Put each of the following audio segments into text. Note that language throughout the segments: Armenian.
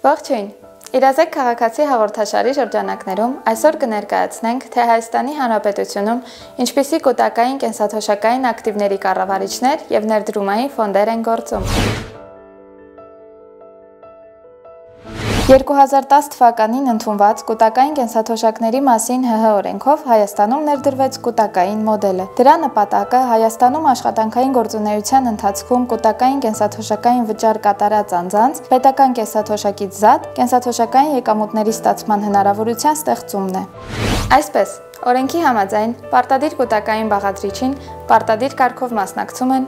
Ողջույն։ Իրազեկ քաղաքացի հաղորդաշարի շրջանակներում այսօր կներկայացնենք, թե Հայաստանի Հանրապետությունում ինչպիսի կուտակային կենսաթոշակային ակտիվների կառավարիչներ եւ ներդրումային ֆոնդեր են գործում։ 2010 թվականին ընդունված կուտակային կենսաթոշակների մասին ՀՀ օրենքով Հայաստանում ներդրվեց կուտակային մոդելը։ Դրա նպատակը Հայաստանում աշխատանքային գործունեության ընթացքում կուտակային կենսաթոշակային վճար կատարած անձանց պետական կենսաթոշակից զատ կենսաթոշակային եկամուտների ստացման հնարավորության ստեղծումն է։ Այսպես, օրենքի համաձայն պարտադիր կուտակային բաղադրիչին պարտադիր կարգով մասնակցում են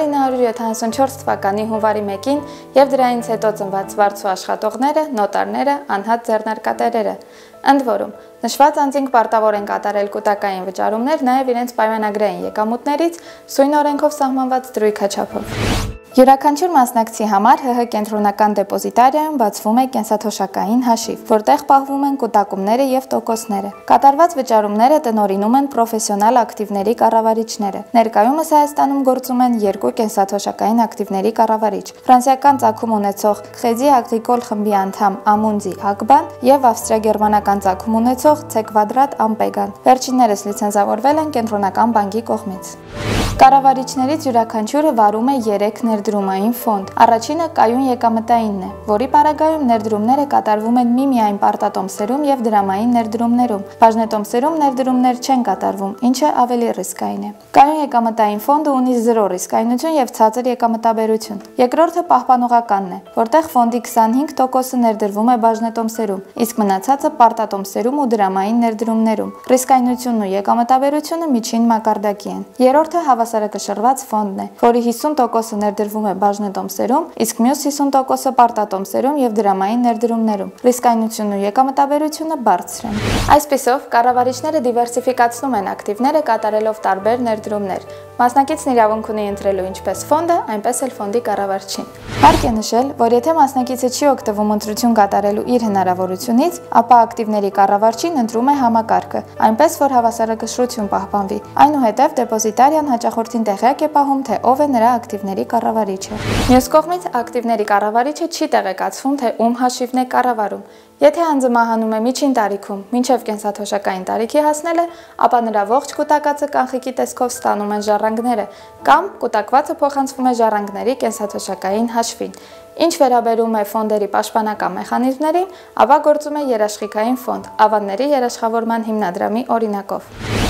1974 թվականի հունվարի 1-ին եւ դրանից հետո ծնված վարձու աշխատողները, նոտարները, անհատ ձեռնարկատերերը։ Ընդ որում, նշված անձինք պարտավոր են կատարել կուտակային վճարումներ նաեւ իրենց պայմանագրային եկամուտներից սույն օրենքով սահմանված դրույքաչափով։ Յուրաքանչյուր մասնակցի համար ՀՀ կենտրոնական դեպոզիտարիայում բացվում է կենսաթոշակային հաշիվ, որտեղ պահվում են կուտակումները եւ տոկոսները։ Կատարված վճարումները տնօրինում են պրոֆեսիոնալ ակտիվների կառավարիչները։ Ներկայումս Հայաստանում գործում են երկու կենսաթոշակային ակտիվների կառավարիչ՝ ֆրանսիական ծագում ունեցող Crédit Agricole խմբի անդամ Amundi Agban եւ ավստրիա-գերմանական ծագում ունեցող C Quadrat Ampegan։ Վերջիններս լիցենզավորվել են կենտրոնական բանկի կողմից։ Կառավարիչներից յուրաքանչյուրը վարում է 3 ներդրումային ֆոնդ։ Առաջինը կայուն եկամտայինն է, որի պարագայում ներդրումները կատարվում են միմիայն պարտատոմսերում եւ դրամային ներդրումներում։ Բաժնետոմսերում ներդրումներ չեն կատարվում, ինչը ավելի ռիսկային է։ Կայուն եկամտային ֆոնդը ունի 0 ռիսկայնություն եւ ցածր եկամտաբերություն։ Երկրորդը պահպանողականն է, որտեղ ֆոնդի 25%-ը ներդրվում է բաժնետոմսերում, իսկ մնացածը պարտատոմսերում ու դրամային ներդրումներում։ Ռիսկայնությունն ու եկամտաբերությունը միջին մակարդակի են։ Երրորդը հավասարակշռված ֆոնդն է, որի 50%-ը ներդրվում է բաժնետոմսերում, իսկ մյուս 50%-ը պարտատոմսերում եւ դրամային ներդրումներում։ Ռիսկայնությունն ու եկամտաբերությունը բարձր են։ Այսպիսով, կառավարիչները դիվերսիֆիկացնում են ակտիվները կատարելով տարբեր ներդրումներ։ Մասնակիցն իրավունք ունի ընտրելու ինչպես ֆոնդը, այնպես էլ ֆոնդի կառավարչին։ Հարկ է նշել, որ եթե մասնակիցը չի օգտվում ընտրություն կատարելու իր հնարավորությունից, ապա ակտիվների կառավարչին ընտրում է համակարգը, այնպես որ հավասարակշռություն պահպանվի։ Այնուհետև դեպոզիտարիան հաճախորդին տեղյակ է պահում, թե ով է նրա ակտիվների կառավարիչը։ Մյուս կողմից ակտիվների կառավարիչը չի տեղեկացվում, թե ում հաշիվն է կառավարում։ Եթե անձը մահանում է միջին տարիքում, մինչև կենսաթոշակային տարիքի հասնելը, ապա նրա ողջ կուտակածը կանխիկի տեսքով ստանում են ժառանգները, կամ կուտակվածը փոխանցվում է ժառանգների կենսաթոշակային հաշվին։ Ինչ վերաբերում է ֆոնդերի պաշտպանական մեխանիզմներին, ապա գործում է երաշխիքային ֆոնդ, ավանների երաշխավորման հիմնադրամի օրինակով։